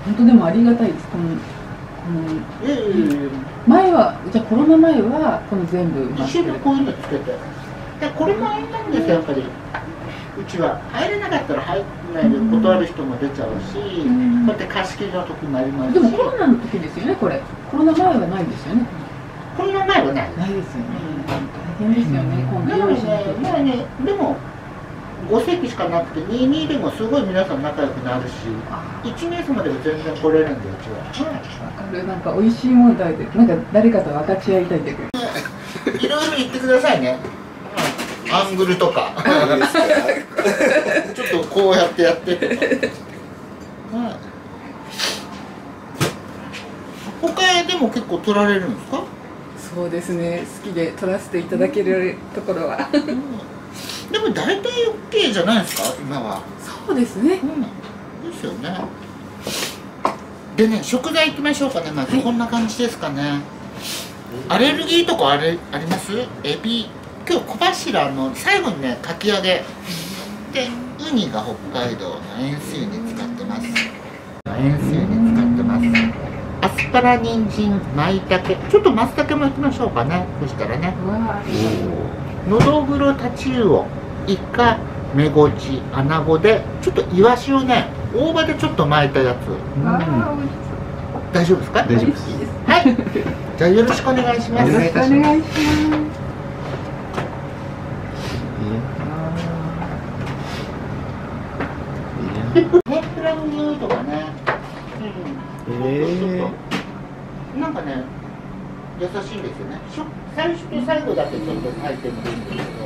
本当でもありがたいです。前はじゃあコロナ前はこの全部一緒にこういうのつけて。でこれもあれなんですよやっぱり。うちは入れなかったら入らないで断る人も出ちゃうし、こうやって貸し切りの時もありますし。 でもコロナの時ですよねこれ。コロナ前はないですよね。 コロナ前はない。 ないですよね。大変ですよね。今度用意しなきゃいけない。 でも5席しかなくて22でもすごい皆さん仲良くなるし、1名様でも全然来れるんでうちは。 わかる。なんか美味しいもの食べてなんか誰かと分かち合いたいってくる。 いろいろ言ってくださいね。アングルとかちょっとこうやってやってとか、他でも結構撮られるんですか？ そうですね、好きで撮らせていただけるところは、 でも大体 OK じゃないですか今は。 そうですね、 ですよね。でね、食材いきましょうかね。まずこんな感じですかね。アレルギーとかあります？エビ、今日小柱の最後にねかき揚げで、ウニが北海道の塩水に使ってます。塩水に使ってます。アスパラ、人参、舞茸、ちょっと松茸もいきましょうかね。そしたらね、のどぐろ、タチウオ、イカ、メゴチ、アナゴでちょっとイワシをね大葉でちょっと巻いたやつ。大丈夫ですか？ 大丈夫です。 はい。じゃあよろしくお願いします。 よろしくお願いします。 天ぷらの匂いとかね。なんかね、優しいんですよね。最初と最後だけちょっと炊いてもいいんですけど。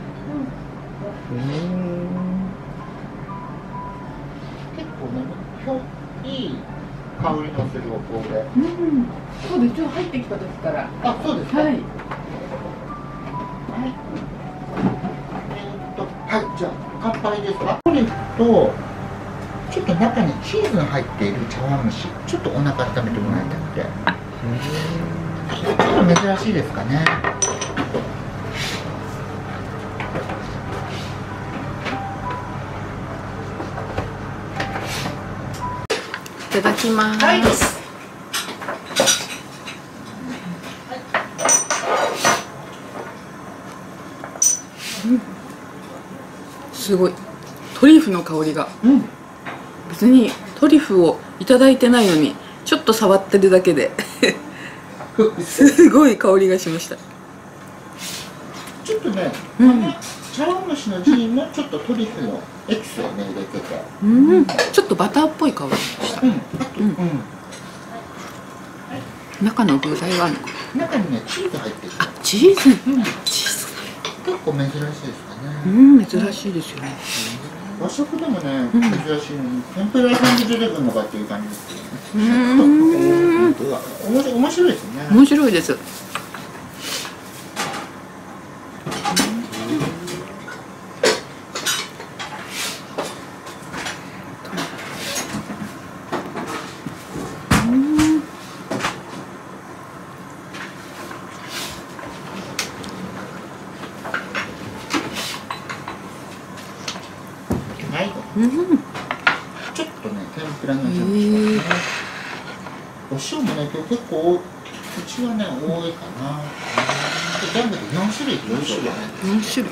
結構ね、いい香りのするお香で。 そうです。ちょっと入ってきた時から。 あ、そうですか。 はい。 はい、じゃあ乾杯ですか。トリュフとちょっと中にチーズが入っている茶碗蒸し、ちょっとお腹温めてもらいたくて。ちょっと珍しいですかね。 いただきます。 はい。 すごいトリュフの香りが、別にトリュフをいただいてないのにちょっと触ってるだけですごい香りがしました。 ちょっとね、茶碗蒸しの地にもちょっとトリュフのエキスをね入れてて、 ちょっとバターっぽい香りでした。中の具材はあるのかな。 中にねチーズ入ってる。 あ、チーズ。チーズ。 結構珍しいですかね。 珍しいですよね。 和食でもね珍しいのに天ぷら屋さんで出てくるのかっていう感じですけどね。面白いですね。 面白いです。 ちょっとね天ぷらの味ですね。お塩もね今日結構うちはね多いかな。全部で4種類。 4種類。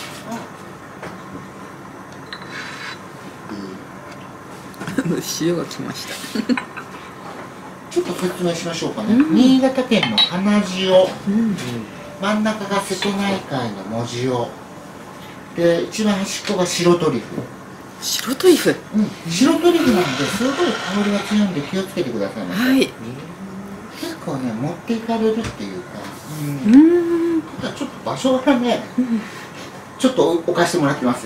塩がきました。 ちょっと説明しましょうかね。新潟県の花塩、真ん中が瀬戸内海の藻塩で、一番端っこが白トリュフ。 白トリュフ。 白トリュフなんですごい香りが強いんで気をつけてくださいね。 はい。 結構ね持っていかれるっていうか、ただちょっと場所がね、ちょっと置かしてもらってます。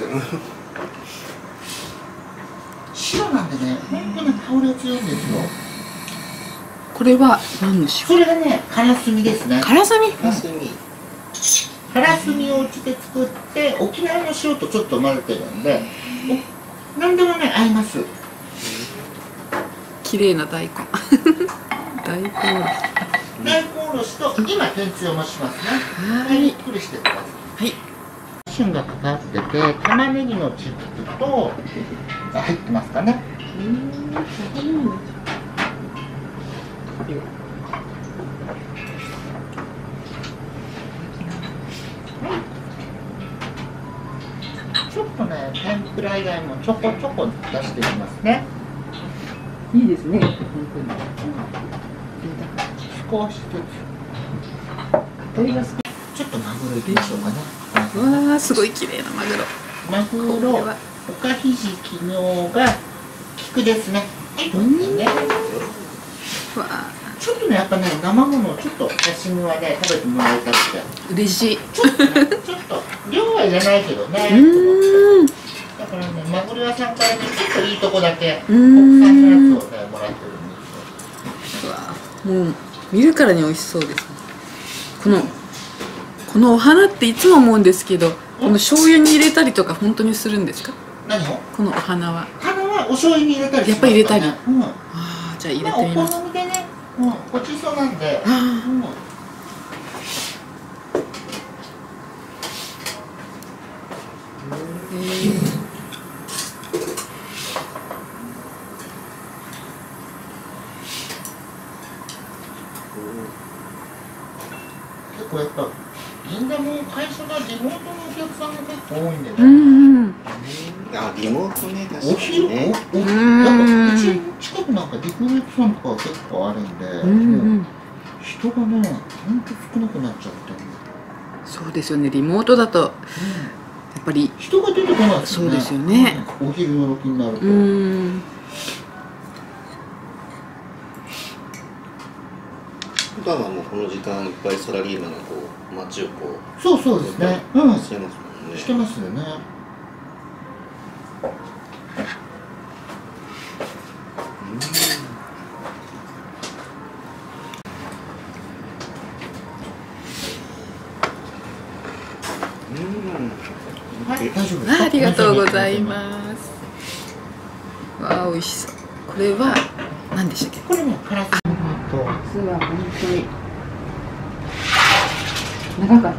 白なんでね、本当に香りが強いんですよ。 これは何でしょう。 それがね、からすみですね。 からすみ。 からすみをうちで作って、沖縄の塩とちょっと混ぜてるんで、何でもね合います。 綺麗な大根。大根。 大根おろしと今天つゆを増しますね。はい、ゆっくりしてください。はい。旬がかかってて、玉ねぎのチップと入ってますかね。 ちょっとね、天ぷら以外もちょこちょこ出していきますね。 いいですね。本少しずつ。 鶏が好き。 ちょっとマグロいきましょうかね。 わあ、すごい綺麗なマグロ。 マグロ、おかひじきのが菊ですね。ね。 わあ、 ちょっとね、やっぱね、生ものをちょっと刺身はね、食べてもらいたくて。 嬉しい。 ちょっとね、ちょっと量は入れないけどね。だからね、マグロ屋さんからね、ちょっといいとこだけ国産のやつをね、もらってるんですよ。 わあ、もう見るからに美味しそうですね。このお花っていつも思うんですけど、この醤油に入れたりとか本当にするんですか？ 何を？ このお花は。 花はお醤油に入れたりしますかね。 やっぱり入れたり。 うん。 ああ、じゃあ入れてみます。 お好みでね、ごちそうなんで。結構やっぱ銀座も会社が地元のお客さんが結構多いんでね。 あ、リモートね、確かお昼にね。 なんかうち近くなんかリクルートさんとかが結構あるんで、人がね、ほんと少なくなっちゃって。 そうですよね。リモートだとやっぱり人が出てこないですよね。 そうですよね。 お昼の時になると。 普段はもうこの時間いっぱいサラリーマンがこう街をこうそうですね。 してますもんね。 してますよね。はい、大丈夫ですか？ ありがとうございます。わあ、美味しそう。これは何でしたっけ？ これね、カラスミと。 実は本当に長かったんです。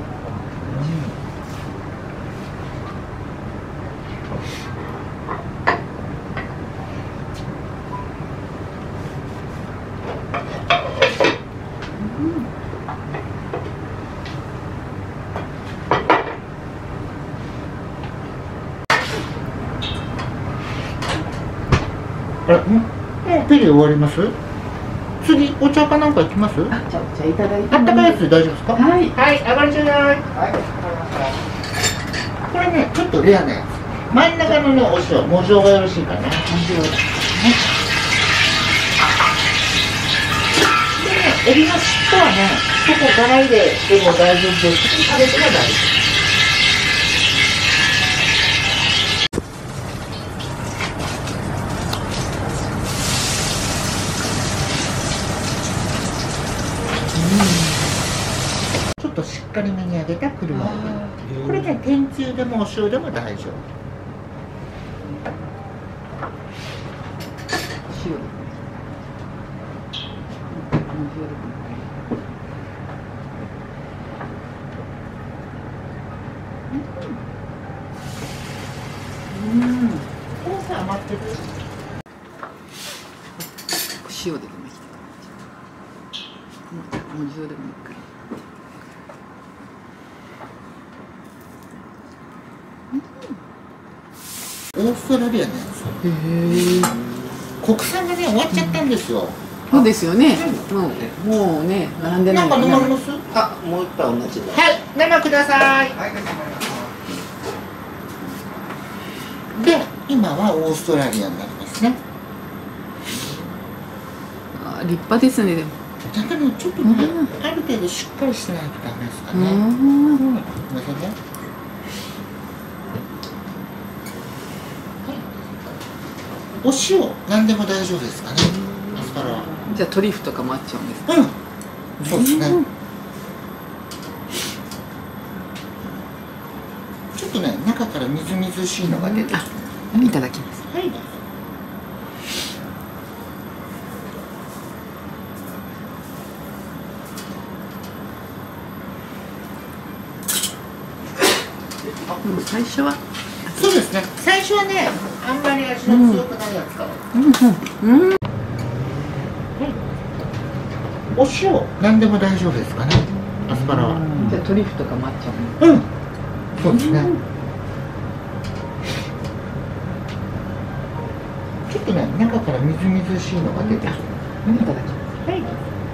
あれ、もうペリ終わります？次お茶かなんか行きます？ あ、じゃあお茶いただいて。 あったかいやつで大丈夫ですか？ はい。 はい、上がりちゃい。はい、わかりました。これね、ちょっとレアなやつ。真ん中のね、お塩、文字がよろしいかな。でね、エビの尻尾はね、そこから入れでも大丈夫です。食べても大丈夫。ちょっとしっかりめに揚げた車エビ。これね、天つゆでもお塩でも大丈夫。 塩。 これさ、余ってる。 塩でもいい。もう塩でもいいから。 オーストラリアのやつ。国産がね、終わっちゃったんですよ。 そうですよね。もうね、並んでな。 ないんか飲まれます？ あ、もう一杯同じだ。 はい、生ください。で、今はオーストラリアになりますね。 あ、立派ですね。でも。 だけどちょっとね、ある程度しっかりしてないとダメですかね。ごめんなさいね。お塩、何でも大丈夫ですかね。アスパラは。 じゃあトリュフとかもあっちゃうんですか？ そうですね。ちょっとね、中からみずみずしいのが出てきて。 いただきます。 はい、どうぞ。 最初は。 そうですね。最初はね、あんまり味の強くないやつから。 あお塩何でも大丈夫ですかね、アスパラは。 じゃあトリュフとかもあっちゃうの。 うん、そうですね。ちょっとね、中からみずみずしいのが出てくる。 いただきます。 はい。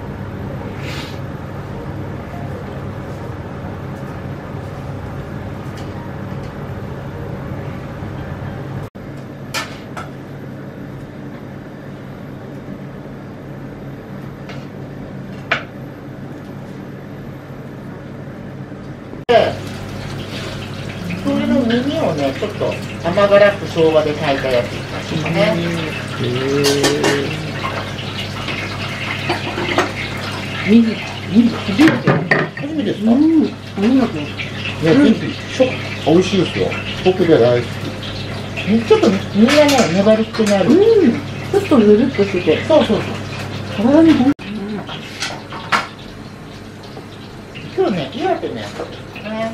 これの耳をね、ちょっと甘辛く生姜で炊いたやつですかね。初めてですか？ ありがとう。 いや、ぜひ、美味しいですよ。僕で大好き。ちょっとみんなね、粘り気のある。 ちょっとぬるっとしてて。 そうそうそう。 体にほん。 今日ね、岩手のやつですね。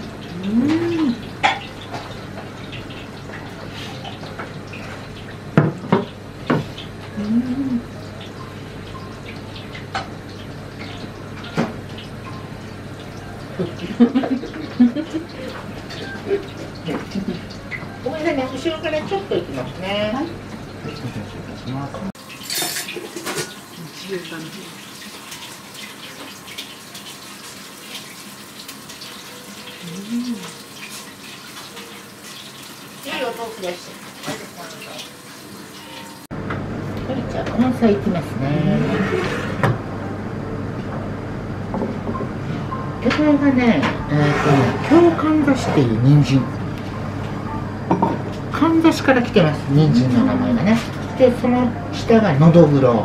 ごめんなさいね、後ろからちょっといきますね。はい。いいお豆腐です。はい、じゃあ根菜いきますね。これがね、京かんざしっていう人参。かんざしから来てます、人参の名前がね。で、その下がのどぐろ。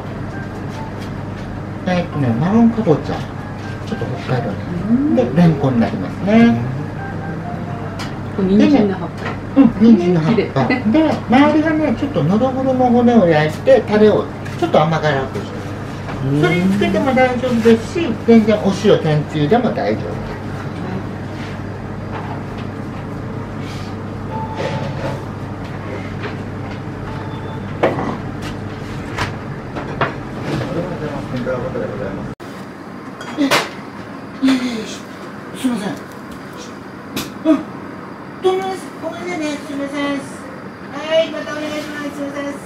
マロンかぼちゃ。ちょっと北海道に。で、レンコンになりますね。 人参の葉っぱ。 人参の葉っぱ。で、周りがね、ちょっとのどぐろの骨を焼いて、タレをちょっと甘辛くして。それにつけても大丈夫ですし、全然お塩天つゆでも大丈夫です。すみません。どうもです。ごめんなさいね。すみません。はい、またお願いします。すみません。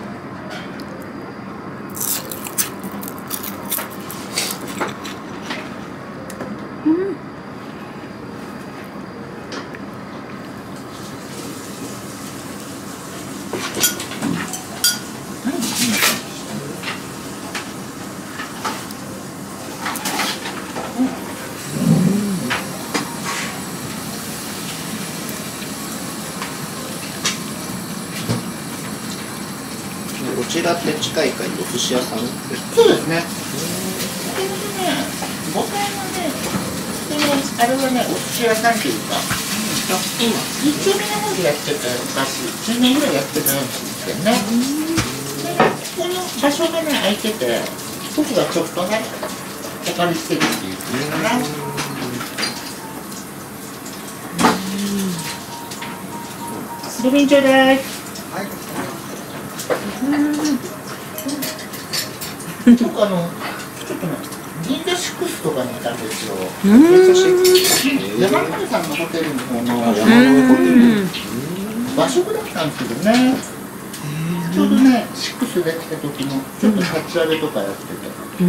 こちらって近いかにお寿司屋さんですか？ そうですね。5階のね、あれはね、お寿司屋さんっていうか、今、1丁目の方でやってた昔、10年ぐらいやってたんですけどね。で、この場所がね、空いてて、僕がちょっとね、お借りしてるっていうかな。ごめんちょうだい。僕ちょっとね、銀座シックスとかにいたんですよ。山上さんのホテルの方の和食だったんですけどね。ちょうどね、シックスで来た時のちょっと立ち上げとかやってて。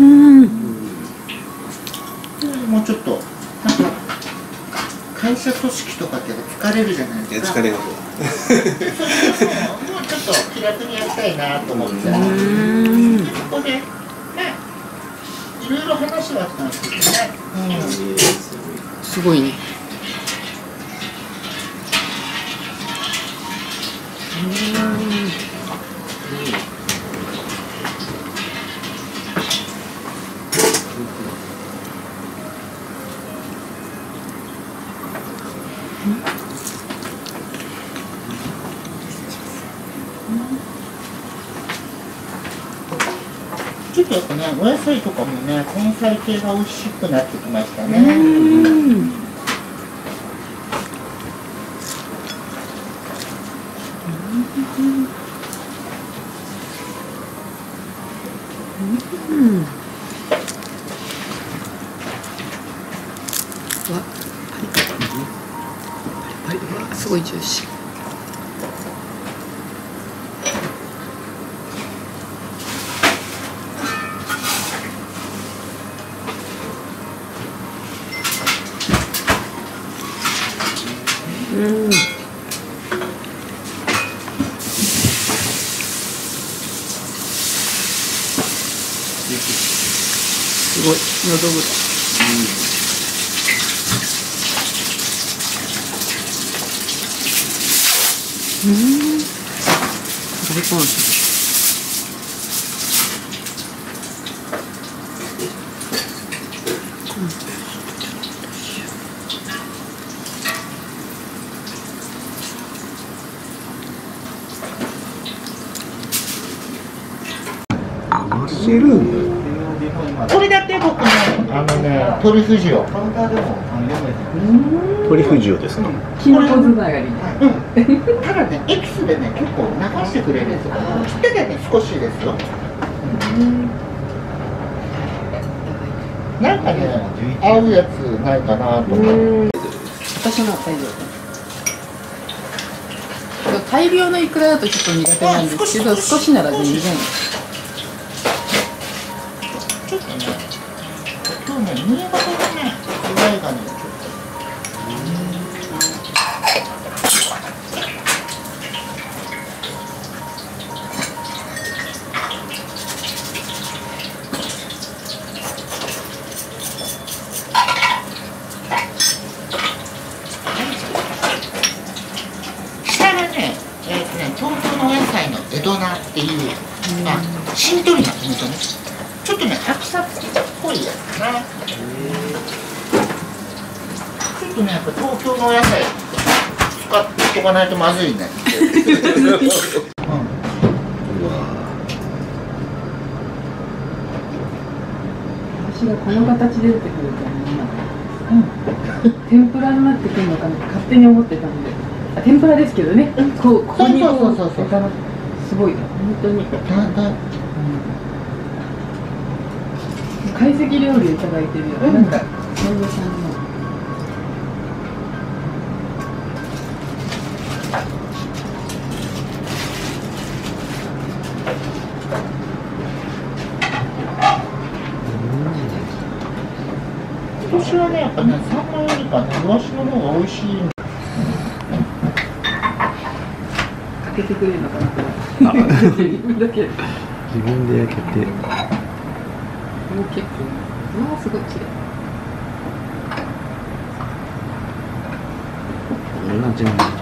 もうちょっとなんか会社組織とかって疲れるじゃないですか。 疲れます。 それでもうちょっと気楽にやりたいなと思って。そこでいろいろ話はあったんですけどね。 すごいね。 ちょっとやっぱね、お野菜とかもね、根菜系が美味しくなってきましたね。 ごいジューシー。すごい喉ぐらい。大根。 マッシュルーム。 これだって僕ね、トリュフ塩。 トリュフ塩ですか。 キノコつながり。 ただね、エキスでね、結構流してくれるんですよ。切っててね、少しですよ。なんかね、合うやつないかなと思って。 私の大量。大量のイクラだとちょっと苦手なんですけど、少しなら全然。 ちょっとね、今日ね、新潟のね、具材がね、ちょっと。下がね、東京のお野菜の江戸菜っていう、しんとりなトマトね。ちょっとね、白菜っぽいやつかな。ちょっとね、やっぱ東京のお野菜使っておかないとまずいね。 私がこの形で出てくるとは思わなかったです。天ぷらになってくるのかなって勝手に思ってたので。天ぷらですけどね。ここにこうすごい本当に。懐石料理をいただいてるよ。なんか千代さんの。 今年はね、やっぱね、サンマよりかね、イワシの方が美味しい。 開けてくれるのかな。自分だけ。 自分で焼けて。 もう結構。わあ、すごい綺麗。 こんな順番。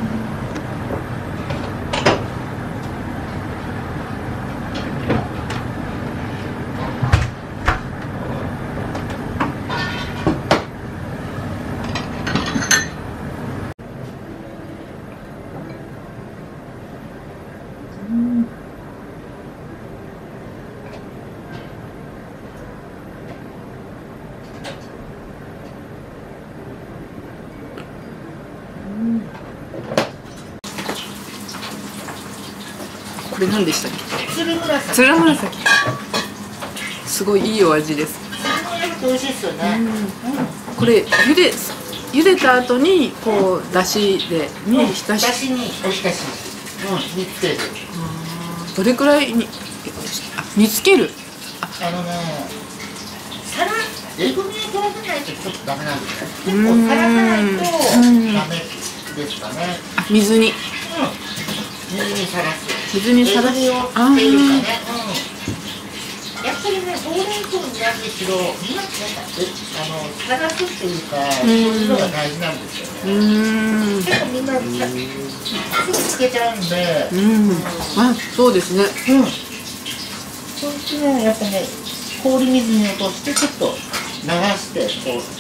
これ何でしたっけ？ つるむらさき。 つるむらさき。すごいいいお味です。 美味しいですよね。 これ茹でた後にこうだしでに浸し。 だしにおひたし。煮つける。 どれくらいに煮つける？ えぐみを取らせないとちょっとダメなんですね。結構さらさないとダメですかね。 水に。 水にさらす。 水にさらす。 えぐみをつけるかね。やっぱりね、ほうれん草になんですけど、さらすっていうか、そういうのが大事なんですよね。結構みんなすぐつけちゃうんで。 あ、そうですね。 そっちね、やっぱね、氷水に落としてちょっと流してこうして。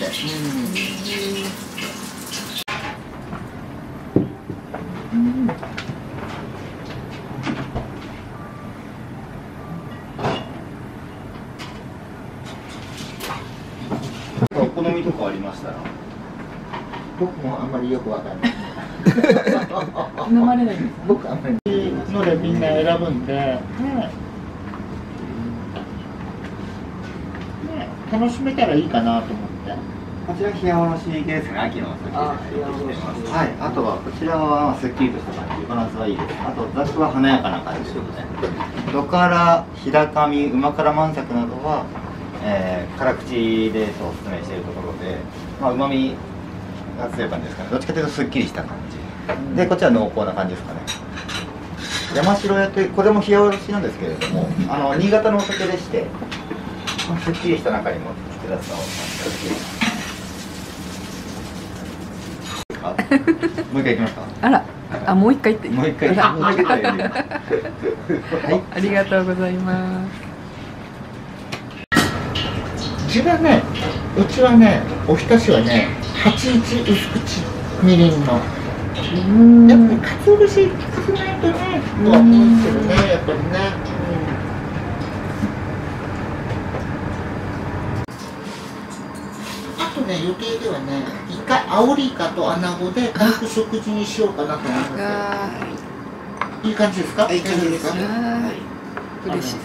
お好みとかありましたら。 僕もあんまりよくわかんない。 飲まれないんです。 僕あんまりのでみんな選ぶんで、楽しめたらいいかなと思って。 こちら冷やおろしですね、秋の時期でます。はい、あとはこちらはすっきりとした感じ、バランスはいいです。あと雑は華やかな感じですね。ドカラ、日高見、旨辛満作などは、辛口でおすすめしているところで、まあ旨味が強い感じですかね。どっちかというとすっきりした感じ。で、こっちは濃厚な感じですかね。山城屋というこれも冷やおろしなんですけれども、新潟のお酒でして、すっきりした中にも複雑さをもう一回いきますか。 あら、もう一回って。 もう一回。 はい、ありがとうございます。 うちはね、おひたしはね、8日薄口みりんの。やっぱりかつお節少ないとね、とは思うんですけどね、やっぱりね。あとね、予定ではね、アオリイカとアナゴで軽く食事にしようかなと思います。いい感じですか？ いい感じですね。 嬉しい。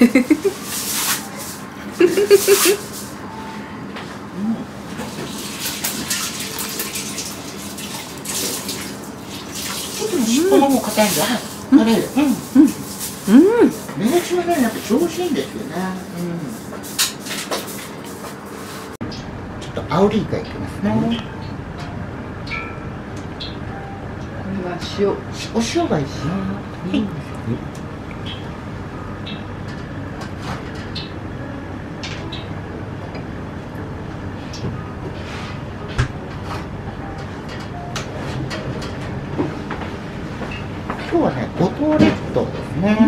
ちょっと尻尾の方硬いんだ。あれ、メバチはね、やっぱ調子いいんですよね。ちょっとアオリイカいきますね。 これは塩。 お塩がいいしね。今日はね、五島列島ですね。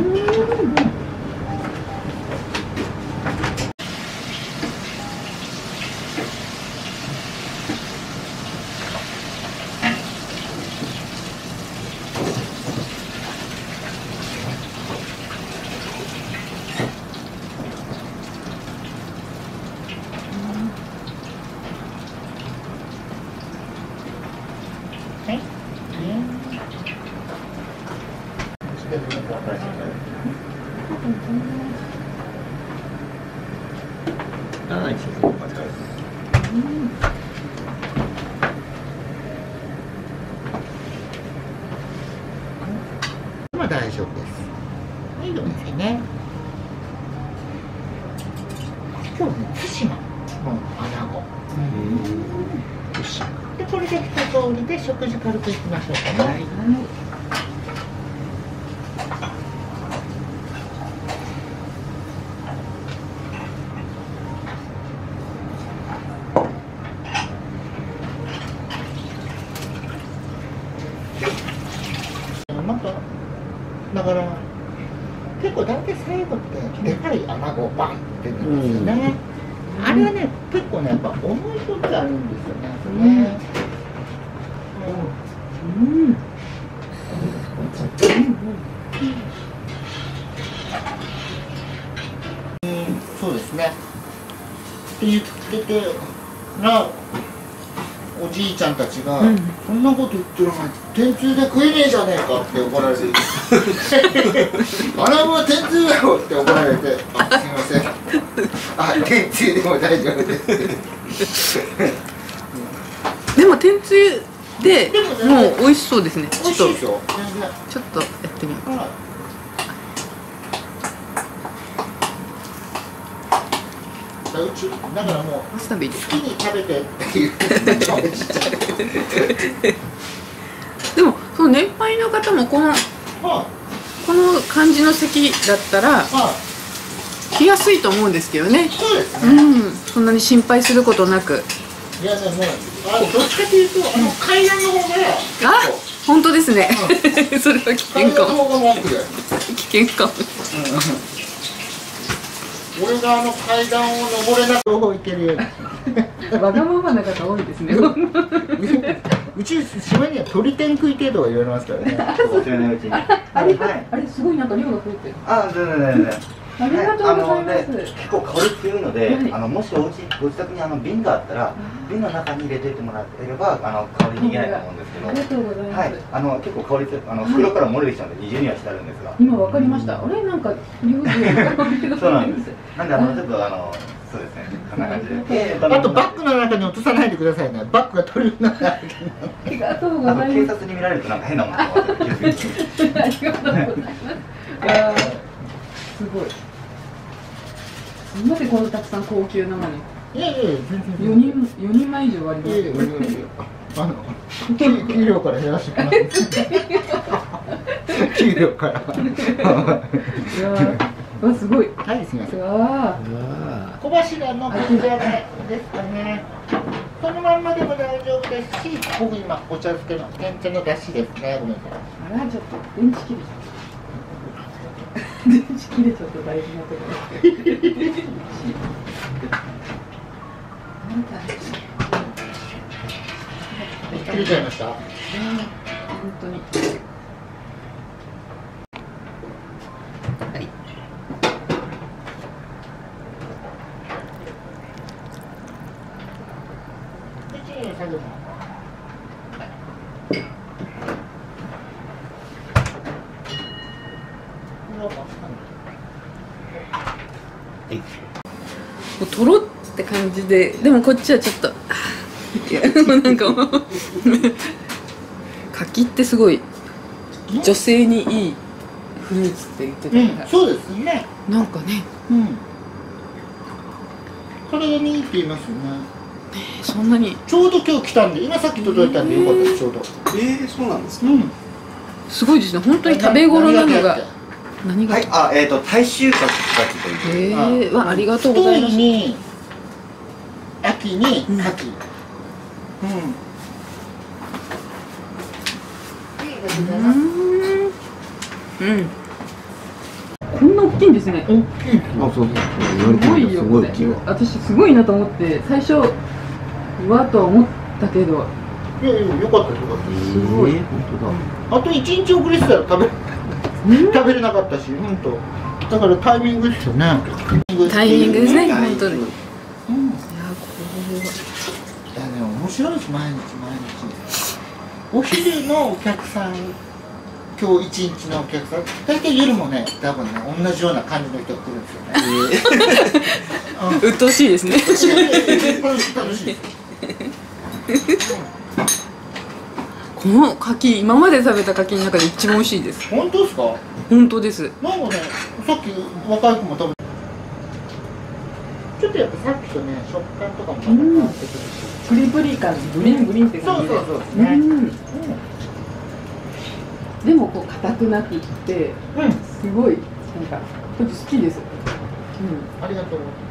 まあ大丈夫です。はい、どうですね。今日ね、対馬のアナゴ。で、これで一通りで食事軽くいきましょうかね。だから結構大体最後ってでかいアナゴバンって出るんですよね。あれはね、結構ね、やっぱ思いとってあるんですよね。そうですね。って言っててな。おじいちゃんたちが、そんなこと言ってる前に天つゆで食えねえじゃねえかって怒られてアナゴは天つゆだよって怒られて、あ、すみません、あ、天つゆでも大丈夫ですでも天つゆでもう美味しそうですね。 美味しいでしょ。 ちょっとやってみよう。 うちだからもうわさびで好きに食べてっていうでもその年配の方もこの感じの席だったら来やすいと思うんですけどね。 そうですね。 そんなに心配することなく。 いやでもどっちかというと階段の方が本当ですね。それは危険かも。危険かも。 俺が階段を登れなく行けるように。 わがままな方多いですね。 うち島には鳥天食い程度は言われますからね。 お知らないうちに。 あれすごいなんか量が増えてる。 全然。 ありがとうございます。 結構香り強いので、 はい、 もしご自宅に瓶があったら、瓶の中に入れていってもらえれば香り逃げないと思うんですけど。 ありがとうございます。 はい、結構香り強い、袋から漏れてきちゃうので二重にはしてあるんですが。 今わかりました。あれなんか匂いがそうなんです。なんでちょっとそうですね。こんな感じで。 あとバッグの中に落とさないでくださいね。バッグが取れるのが。 ありがとうございます。 警察に見られるとなんか変なものがありがとうございます。いやすごい。なぜこんなたくさん高級なのに。 いやいや全然。 4人前以上あります。 給料から減らしてきます。給料から。 いやわすごい。 はい、すみません。小柱のこちらですかね。そのまんまでも大丈夫ですし、僕今お茶漬けの天茶の出汁ですね。ごめんなさい。 あらちょっと電池切れちゃった。電池切れちゃった大事なところ。 切れちゃいました。 本当に。はい。もうとろって感じで、でもこっちはちょっといやもうなんかもう柿ってすごい女性にいいフルーツって言ってたから、 そうですね。 なんかね、 それがいいって言いますよね。 そんなにちょうど今日来たんで、今さっき届いたんでよかったです、ちょうど。 そうなんですか。 すごいですね、本当に食べ頃なのが。何が？ はい、大衆柿という。 ありがとうございます。 秋に柿。 こんな大きいんですね。 大きい。 あ、そう。 すごいよこれ。私すごいなと思って最初うわっとは思ったけど。 いやいや、よかったです、よかったです。 すごい。 本当だ。あと1日遅れてたら食べれなかったし、本当。だからタイミングですよね。 タイミングですね、本当に。いや、これは。 いや、でも面白いです、毎日毎日。お昼のお客さん、今日一日のお客さん、大体夜もね、多分ね、同じような感じの人が来るんですよね。 鬱陶しいですね。 楽しいです。 この柿、今まで食べた柿の中で一番美味しいです。 本当ですか？ 本当です。 なんかね、さっき若い子も食べて、ちょっとやっぱさっきとね、食感とかもまた変わってくるし、 プリプリ感、ブリンブリンって感じで。 そうですね。 でもこう硬くなくって、すごいなんかこっち好きです。 ありがとう。